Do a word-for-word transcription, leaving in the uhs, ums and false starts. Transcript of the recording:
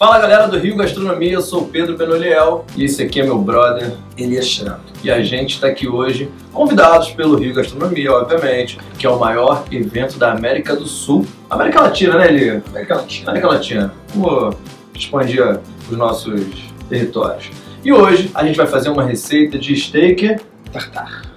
Fala galera do Rio Gastronomia, eu sou o Pedro Benoliel e esse aqui é meu brother Elias Schramm. E a gente está aqui hoje, convidados pelo Rio Gastronomia, obviamente, que é o maior evento da América do Sul. América Latina, né, Eli? América Latina. América Latina. Vamos expandir os nossos territórios. E hoje a gente vai fazer uma receita de steak Tartar.